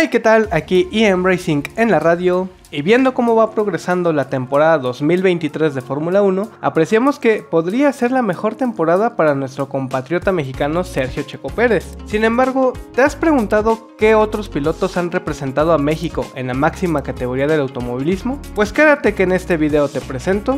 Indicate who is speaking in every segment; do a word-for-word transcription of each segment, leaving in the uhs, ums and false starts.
Speaker 1: Hey, ¿qué tal? Aquí Ian Racing en la radio. Y viendo cómo va progresando la temporada dos mil veintitrés de Fórmula uno, apreciamos que podría ser la mejor temporada para nuestro compatriota mexicano Sergio Checo Pérez. Sin embargo, ¿te has preguntado qué otros pilotos han representado a México en la máxima categoría del automovilismo? Pues quédate que en este video te presento.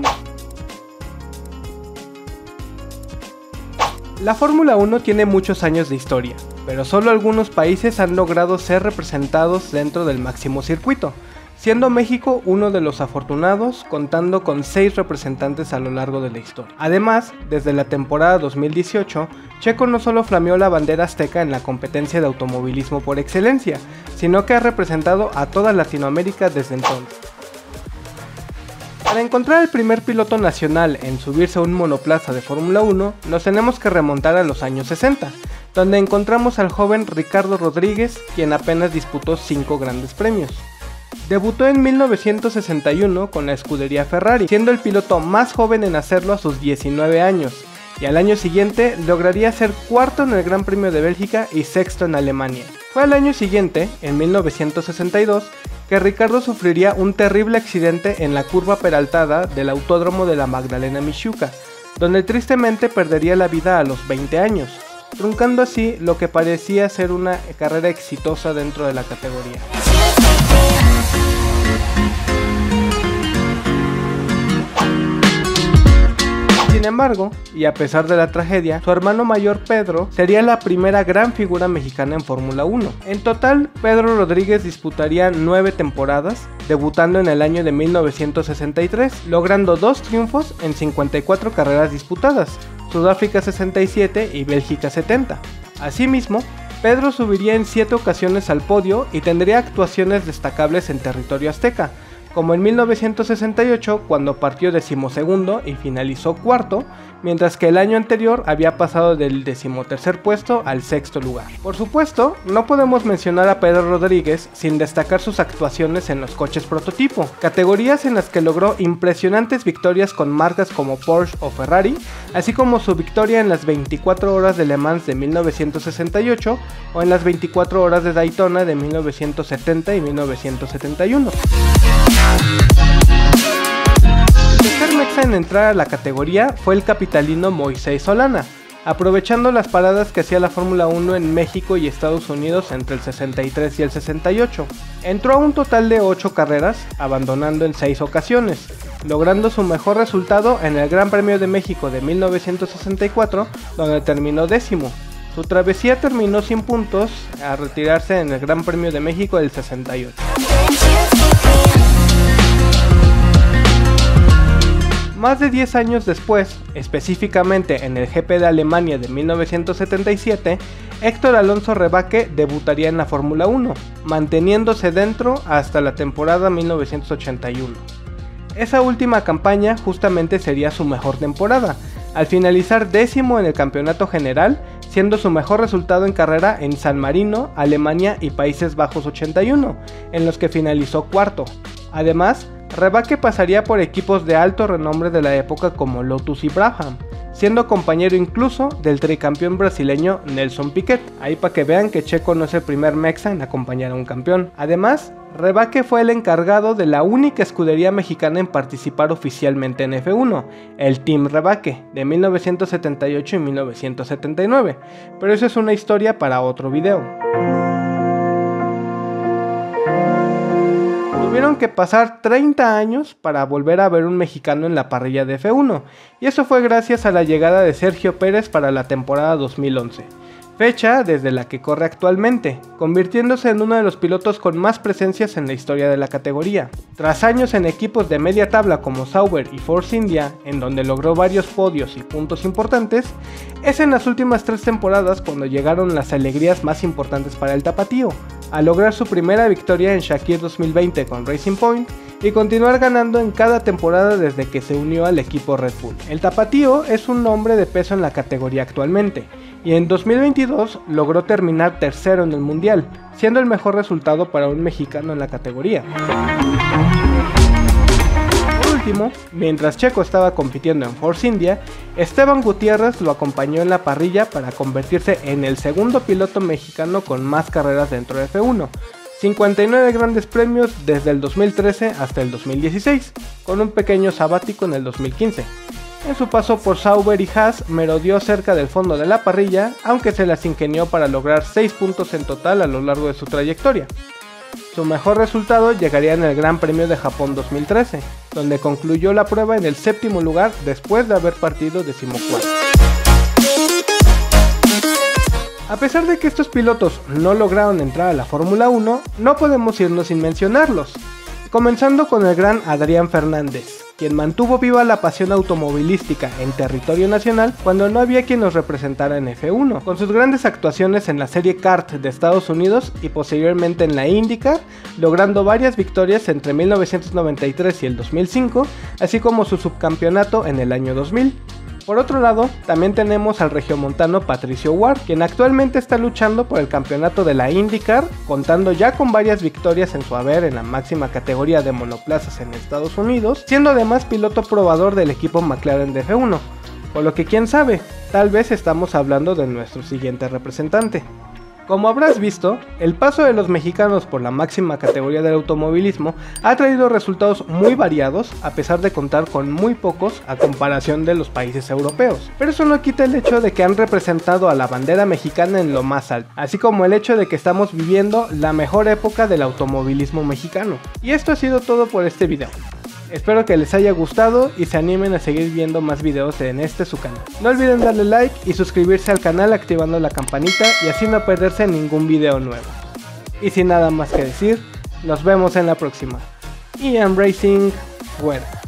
Speaker 1: La Fórmula uno tiene muchos años de historia, pero solo algunos países han logrado ser representados dentro del máximo circuito, siendo México uno de los afortunados, contando con seis representantes a lo largo de la historia. Además, desde la temporada dos mil dieciocho, Checo no solo flameó la bandera azteca en la competencia de automovilismo por excelencia, sino que ha representado a toda Latinoamérica desde entonces. Para encontrar el primer piloto nacional en subirse a un monoplaza de Fórmula uno, nos tenemos que remontar a los años sesenta, donde encontramos al joven Ricardo Rodríguez, quien apenas disputó cinco grandes premios. Debutó en mil novecientos sesenta y uno con la escudería Ferrari, siendo el piloto más joven en hacerlo a sus diecinueve años, y al año siguiente lograría ser cuarto en el Gran Premio de Bélgica y sexto en Alemania. Fue al año siguiente, en mil novecientos sesenta y dos, que Ricardo sufriría un terrible accidente en la curva peraltada del Autódromo de la Magdalena Mixhuca, donde tristemente perdería la vida a los veinte años, truncando así lo que parecía ser una carrera exitosa dentro de la categoría. Sin embargo, y a pesar de la tragedia, su hermano mayor Pedro sería la primera gran figura mexicana en Fórmula uno. En total, Pedro Rodríguez disputaría nueve temporadas, debutando en el año de mil novecientos sesenta y tres, logrando dos triunfos en cincuenta y cuatro carreras disputadas, Sudáfrica sesenta y siete y Bélgica setenta. Asimismo, Pedro subiría en siete ocasiones al podio y tendría actuaciones destacables en territorio azteca, como en mil novecientos sesenta y ocho cuando partió decimosegundo y finalizó cuarto, mientras que el año anterior había pasado del decimotercer puesto al sexto lugar. Por supuesto, no podemos mencionar a Pedro Rodríguez sin destacar sus actuaciones en los coches prototipo, categorías en las que logró impresionantes victorias con marcas como Porsche o Ferrari, así como su victoria en las veinticuatro horas de Le Mans de mil novecientos sesenta y ocho o en las veinticuatro horas de Daytona de mil novecientos setenta y mil novecientos setenta y uno. El tercer mexa en entrar a la categoría fue el capitalino Moisés Solana, aprovechando las paradas que hacía la Fórmula uno en México y Estados Unidos entre el sesenta y tres y el sesenta y ocho. Entró a un total de ocho carreras, abandonando en seis ocasiones, logrando su mejor resultado en el Gran Premio de México de mil novecientos sesenta y cuatro, donde terminó décimo. Su travesía terminó sin puntos a retirarse en el Gran Premio de México del sesenta y ocho. Más de diez años después, específicamente en el G P de Alemania de mil novecientos setenta y siete, Héctor Alonso Rebaque debutaría en la Fórmula uno, manteniéndose dentro hasta la temporada mil novecientos ochenta y uno. Esa última campaña justamente sería su mejor temporada, al finalizar décimo en el campeonato general, siendo su mejor resultado en carrera en San Marino, Alemania y Países Bajos ochenta y uno, en los que finalizó cuarto. Además, Rebaque pasaría por equipos de alto renombre de la época como Lotus y Brabham, siendo compañero incluso del tricampeón brasileño Nelson Piquet. Ahí para que vean que Checo no es el primer mexa en acompañar a un campeón. Además, Rebaque fue el encargado de la única escudería mexicana en participar oficialmente en F uno, el Team Rebaque, de mil novecientos setenta y ocho y mil novecientos setenta y nueve, pero eso es una historia para otro video. Tuvieron que pasar treinta años para volver a ver un mexicano en la parrilla de F uno, y eso fue gracias a la llegada de Sergio Pérez para la temporada dos mil once, fecha desde la que corre actualmente, convirtiéndose en uno de los pilotos con más presencias en la historia de la categoría. Tras años en equipos de media tabla como Sauber y Force India, en donde logró varios podios y puntos importantes, es en las últimas tres temporadas cuando llegaron las alegrías más importantes para el tapatío, al lograr su primera victoria en Shakir dos mil veinte con Racing Point y continuar ganando en cada temporada desde que se unió al equipo Red Bull. El tapatío es un nombre de peso en la categoría actualmente, y en dos mil veintidós logró terminar tercero en el mundial, siendo el mejor resultado para un mexicano en la categoría. Por último, mientras Checo estaba compitiendo en Force India, Esteban Gutiérrez lo acompañó en la parrilla para convertirse en el segundo piloto mexicano con más carreras dentro de F uno, cincuenta y nueve grandes premios desde el dos mil trece hasta el dos mil dieciséis, con un pequeño sabático en el dos mil quince. En su paso por Sauber y Haas merodeó cerca del fondo de la parrilla, aunque se las ingenió para lograr seis puntos en total a lo largo de su trayectoria. Su mejor resultado llegaría en el Gran Premio de Japón dos mil trece, donde concluyó la prueba en el séptimo lugar después de haber partido decimocuarto. A pesar de que estos pilotos no lograron entrar a la Fórmula uno, no podemos irnos sin mencionarlos, comenzando con el gran Adrián Fernández, quien mantuvo viva la pasión automovilística en territorio nacional cuando no había quien nos representara en F uno, con sus grandes actuaciones en la serie kart de Estados Unidos y posteriormente en la IndyCar, logrando varias victorias entre mil novecientos noventa y tres y el dos mil cinco, así como su subcampeonato en el año dos mil. Por otro lado, también tenemos al regiomontano Patricio Ward, quien actualmente está luchando por el campeonato de la IndyCar, contando ya con varias victorias en su haber en la máxima categoría de monoplazas en Estados Unidos, siendo además piloto probador del equipo McLaren de F uno, por lo que quién sabe, tal vez estamos hablando de nuestro siguiente representante. Como habrás visto, el paso de los mexicanos por la máxima categoría del automovilismo ha traído resultados muy variados, a pesar de contar con muy pocos a comparación de los países europeos. Pero eso no quita el hecho de que han representado a la bandera mexicana en lo más alto, así como el hecho de que estamos viviendo la mejor época del automovilismo mexicano. Y esto ha sido todo por este video. Espero que les haya gustado y se animen a seguir viendo más videos en este su canal. No olviden darle like y suscribirse al canal activando la campanita y así no perderse ningún video nuevo. Y sin nada más que decir, nos vemos en la próxima. I Am Racing fuera.